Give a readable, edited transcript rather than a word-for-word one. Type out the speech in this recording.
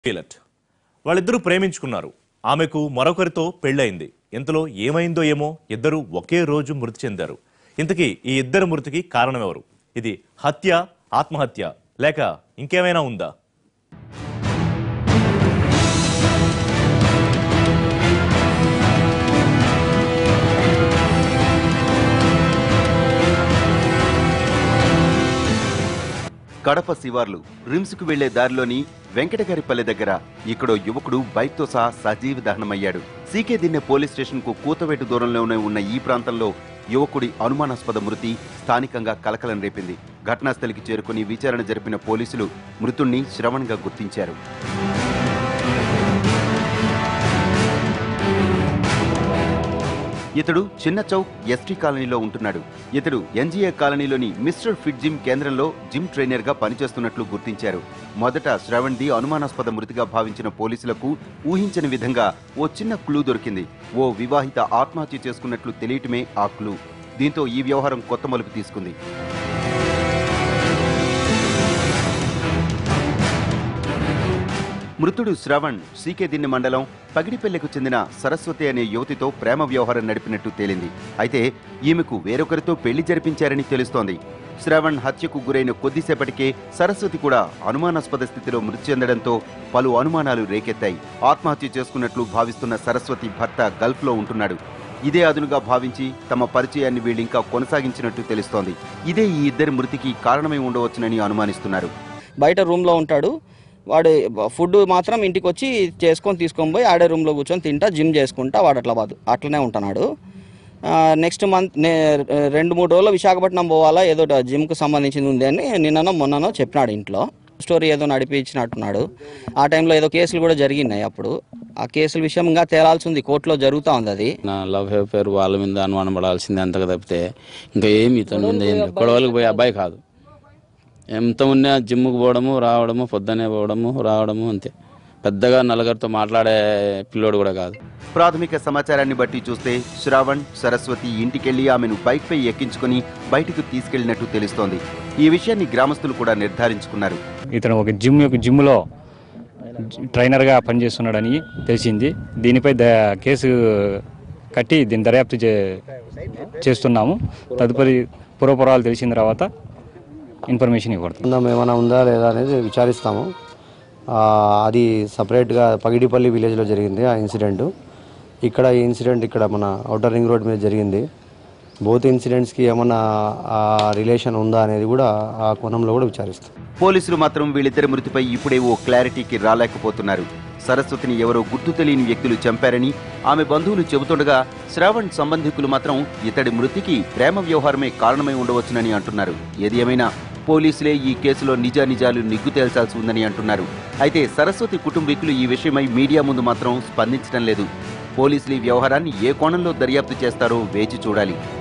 Pilot వాళ్ళిద్దరూ ప్రేమించుకున్నారు. ఆమెకు మరొకరితో పెళ్లైంది. ఇంతలో ఏమైందో ఏమో ఇద్దరు ఒకే రోజు మృతి చెందారు. ఇంతకీ ఈ ఇద్దరు మృతికి కారణం ఎవరు? ఇది హత్య, ఆత్మహత్య లేక ఇంకేమైనా ఉందా? కడప శివార్లు రిమ్స్కు వెళ్లే దారిలోని వెంకటగారిపల్లె దగ్గర ఇక్కడో యువకుడు బైక్తో సహా సజీవ దహనమయ్యాడు. సీకే దిన్నె పోలీస్ స్టేషన్ కు కూతవేటు దూరంలోనే ఉన్న ఈ ప్రాంతంలో యువకుడి అనుమానాస్పద మృతి స్థానికంగా కలకలం రేపింది. ఘటనాస్థలికి చేరుకుని విచారణ జరిపిన పోలీసులు మృతుణ్ణి శ్రవణ్గా గుర్తించారు. ఇతడు చిన్న చౌక్ ఎస్టీ కాలనీలో ఉంటున్నాడు. ఇతడు ఎన్జీఏ కాలనీలోని మిస్టర్ ఫిట్ జిమ్ కేంద్రంలో జిమ్ ట్రైనర్ గా పనిచేస్తున్నట్లు గుర్తించారు. మొదట శ్రవణ్ది అనుమానాస్పద మృతిగా భావించిన పోలీసులకు ఊహించని విధంగా ఓ చిన్న క్లూ దొరికింది. ఓ వివాహిత ఆత్మహత్య చేసుకున్నట్లు తెలియటమే ఆ క్లూ. దీంతో ఈ వ్యవహారం కొత్త మలుపు తీసుకుంది. మృతుడు శ్రవణ్ సీకే దిన్నె మండలం పగిడిపల్లెకు చెందిన సరస్వతి అనే యువతితో ప్రేమ వ్యవహారం నడిపినట్టు తేలింది. అయితే ఈమెకు వేరొకరితో పెళ్లి జరిపించారని తెలుస్తోంది. శ్రవణ్ హత్యకు గురైన కొద్దిసేపటికే సరస్వతి కూడా అనుమానాస్పద స్థితిలో మృతి చెందడంతో పలు అనుమానాలు రేకెత్తాయి. ఆత్మహత్య చేసుకున్నట్లు భావిస్తున్న సరస్వతి భర్త గల్ఫ్లో ఉంటున్నాడు. ఇదే అదునుగా భావించి తమ పరిచయాన్ని వీళ్ళింకా కొనసాగించినట్టు తెలుస్తోంది. ఇదే ఈ ఇద్దరి మృతికి కారణమై ఉండవచ్చునని అనుమానిస్తున్నారు. బయట రూమ్లో ఉంటాడు. వాడు ఫుడ్ మాత్రం ఇంటికి వచ్చి తీసుకొని పోయి ఆడే రూమ్లో కూర్చొని తింటా, జిమ్ చేసుకుంటా వాడు అట్లనే ఉంటున్నాడు. నెక్స్ట్ మంత్ 2-3 రోజులు విశాఖపట్నం పోవాలా, ఏదో జిమ్కి సంబంధించింది ఉంది అని నిన్ననో మొన్ననో చెప్పినాడు. ఇంట్లో స్టోరీ ఏదో నడిపించినట్టున్నాడు. ఆ టైంలో ఏదో కేసులు కూడా జరిగినాయి. అప్పుడు ఆ కేసుల విషయం ఇంకా తేలాల్సి ఉంది, కోర్టులో జరుగుతూ ఉంది. అది నా లవ్ అఫేర్ వాళ్ళ మీద అనుమానం పడాల్సిందే అంతగా తప్పితే ఇంకా ఏమి ఇతని మీద గొడవలకు పోయే అబ్బాయి కాదు. ఎంత ఉన్నా జిమ్ముకు పోవడము రావడము, పొద్దునే పోవడము రావడము, అంతే. పెద్దగా నలుగురితో మాట్లాడే పిల్లోడు కూడా కాదు. ప్రాథమిక సమాచారాన్ని బట్టి చూస్తే శ్రావణ్ సరస్వతి ఇంటికెళ్లి ఆమెను బైక్ పై ఎక్కించుకుని బయటకు తీసుకెళ్లినట్టు తెలుస్తోంది. ఈ విషయాన్ని గ్రామస్తులు కూడా నిర్ధారించుకున్నారు. ఇతను ఒక జిమ్లో ట్రైనర్గా పనిచేస్తున్నాడని తెలిసింది. దీనిపై కేసు కట్టి దీని దర్యాప్తు చేస్తున్నాము. తదుపరి పూర్వపురాలు తెలిసిన తర్వాత ఇన్ఫర్మేషన్ ఇవ్వబడుతుంది. ఏమైనా ఉందా లేదా అనేది విచారిస్తాము. అది సపరేట్గా పగిడిపల్లి విలేజ్లో జరిగింది ఆ ఇన్సిడెంట్. ఇక్కడ ఈ ఇన్సిడెంట్ ఇక్కడ మన ఔటర్ రింగ్ రోడ్ మీద జరిగింది. బోత్ ఇన్సిడెంట్స్కి ఏమన్నా రిలేషన్ ఉందా అనేది కూడా ఆ కోణంలో కూడా విచారిస్తాం. పోలీసులు మాత్రం వీళ్ళిద్దరి మృతిపై ఇప్పుడే ఓ క్లారిటీకి రాలేకపోతున్నారు. సరస్వతిని ఎవరో గుర్తు తెలియని వ్యక్తులు చంపారని ఆమె బంధువులు చెబుతుండగా, శ్రావణ్ సంబంధికులు మాత్రం ఇతడి మృతికి ప్రేమ వ్యవహారమే కారణమై ఉండవచ్చునని అంటున్నారు. ఏది ఏమైనా పోలీసులే ఈ కేసులో నిజానిజాలు నిగ్గు తేల్చాల్సి ఉందని అంటున్నారు. అయితే సరస్వతి కుటుంబీకులు ఈ విషయమై మీడియా ముందు మాత్రం స్పందించడం లేదు. పోలీసులు ఈ వ్యవహారాన్ని ఏ కోణంలో దర్యాప్తు చేస్తారో వేచి చూడాలి.